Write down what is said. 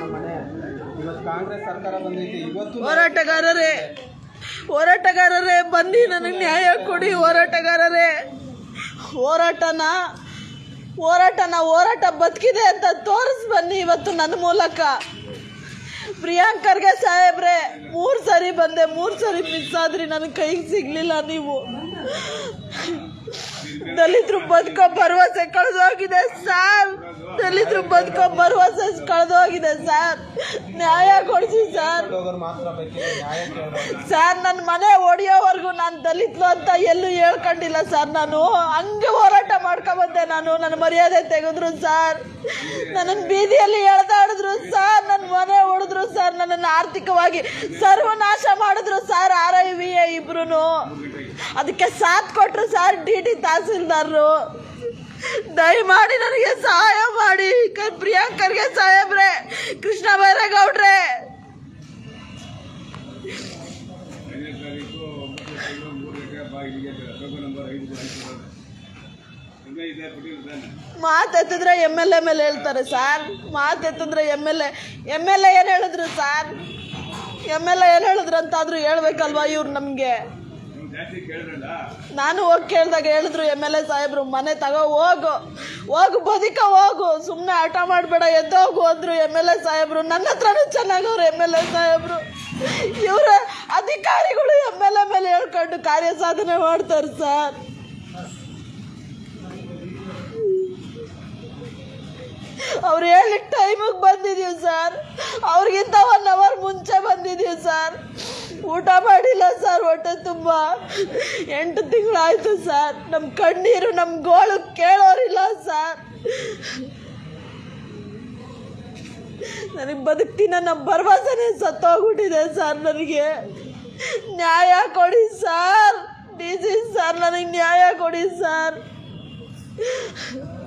ಮನೆ ಇವತ್ತು ಕಾಂಗ್ರೆಸ್ ಸರ್ಕಾರ ಬಂದೈತಿ ಇವತ್ತು ಹೋರಾಟಗಾರರೇ ಬನ್ನಿ ನನಗೆ ನ್ಯಾಯ ಕೊಡಿ ಹೋರಾಟಗಾರರೇ ಹೋರಾಟ ಬದುಕಿದೆ ಅಂತ ತೋರಿಸ್ ಬನ್ನಿ ಇವತ್ತು ನನ್ನ ಮೂಲಕ ಪ್ರಿಯಾಂಕರ್ಗೆ ಸಾಹೇಬ್ರೆ 3 ಸರಿ ಬಂದೆ 3 ಸರಿ ಮಿಸ್ ಆದ್ರಿ ನನಗೆ ಕೈಗೆ ಸಿಗ್ಲಿಲ್ಲ ನೀವು ದಲಿತರು ಬದುಕೋ ಭರವಸೆ ಕಳೆದೋಗಿದೆ ಸರ್ ದಲಿತರು ಬದುಕೋ ಭರವಸೆ ಕಳೆದೋಗಿದೆ ಸರ್ ನ್ಯಾಯ ಕೊಡಿಸಿ ಸರ್ ನನ್ನ ಮನೆ ಒಡೆಯೋವರೆಗೂ ನಾನು ದಲಿತರು ಅಂತ ಎಲ್ಲೂ ಹೇಳ್ಕೊಂಡಿಲ್ಲ ಸರ್ ನಾನು ಹಂಗೆ ಹೋರಾಟ ಮಾಡ್ಕೊಂಬಂದೆ ನನ್ನ ಮರ್ಯಾದೆ ತೆಗೆದ್ರು ಸರ್ ನನ್ನನ್ನು ಬೀದಿಯಲ್ಲಿ ಎಳೆದಾಡಿದ್ರು ಸರ್ ನನ್ನ ಮನೆ ಹೊಡೆದ್ರು ಸರ್ ನನ್ನನ್ನು ಆರ್ಥಿಕವಾಗಿ ಸರ್ವನಾಶ ಮಾಡಿದ್ರು ಸರ್ RIVA ಇಬ್ರು ಅದಕ್ಕೆ ಸಾಥ್ ಕೊಟ್ಟರು ಸರ್ DD ತಹಸೀಲ್ದಾರರು ದಯಮಾಡಿ ನನಗೆ ಸಹಾಯ ಮಾಡಿ ಪ್ರಿಯಾಂಕರ್ಗೆ ಸಾಹೇಬ್ರೆ ಕೃಷ್ಣ ಬೈರೇಗೌಡ್ರೆ ಮಾತೆತ್ತಿದ್ರೆ MLA ಮೇಲೆ ಹೇಳ್ತಾರೆ ಸರ್ ಮಾತೆತ್ತಿದ್ರೆ MLA ಏನು ಹೇಳಿದ್ರು ಸರ್ MLA ಏನು ಹೇಳಿದ್ರು ಅಂತಾದ್ರೂ ಹೇಳ್ಬೇಕಲ್ವಾ ಇವ್ರು ನಮಗೆ ನಾನು ಹೋಗಿ ಕೇಳಿದಾಗ ಹೇಳಿದ್ರು MLA ಸಾಹೇಬ್ರು ಮನೆ ತಗೋ ಹೋಗು ಬದುಕ ಹೋಗು ಸುಮ್ಮನೆ ಆಟ ಮಾಡಬೇಡ ಎದ್ದೋಗು ಅಂದ್ರು MLA ಸಾಹೇಬ್ರು ನನ್ನ ಹತ್ರನೂ ಚೆನ್ನಾಗವ್ರು MLA ಸಾಹೇಬ್ರು ಇವರ ಅಧಿಕಾರಿಗಳು MLA ಮೇಲೆ ಹೇಳ್ಕೊಂಡು ಕಾರ್ಯ ಸಾಧನೆ ಮಾಡ್ತಾರೆ ಸರ್ ಅವ್ರು ಹೇಳಿ ಟೈಮಿಗೆ ಬಂದಿದ್ದೀವಿ ಸರ್ ಅವ್ರಿಗಿಂತ 1 ಅವರ್ ಮುಂಚೆ ಬಂದಿದ್ದೀವಿ ಸರ್ ಊಟ ಮಾಡಿಲ್ಲ ಸರ್ ಹೊಟ್ಟೆ ತುಂಬ 8 ತಿಂಗಳಾಯ್ತು ಸರ್ ನಮ್ಮ ಕಣ್ಣೀರು ನಮ್ಮ ಗೋಳು ಕೇಳೋರಿಲ್ಲ ಸರ್ ನನಗೆ ಬದುಕ್ತೀನ ನಮ್ಮ ಭರವಸೆನೇ ಸತ್ತೋಗ್ಬಿಟ್ಟಿದೆ ಸರ್ ನನಗೆ ನ್ಯಾಯ ಕೊಡಿ ಸರ್ DC ಸರ್ ನನಗೆ ನ್ಯಾಯ ಕೊಡಿ ಸರ್